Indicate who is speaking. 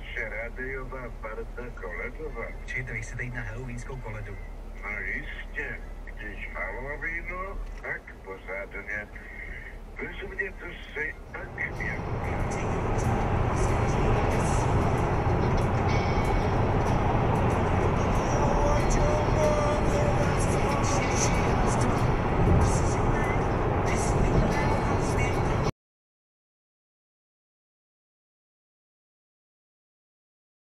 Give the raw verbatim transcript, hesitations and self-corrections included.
Speaker 1: naše rádiová parta koledová.
Speaker 2: Počkejte, vy chcete jít na halloweenskou koledu?
Speaker 1: No jistě, když Halloweenu, tak pořádně. Vezměte si tak jako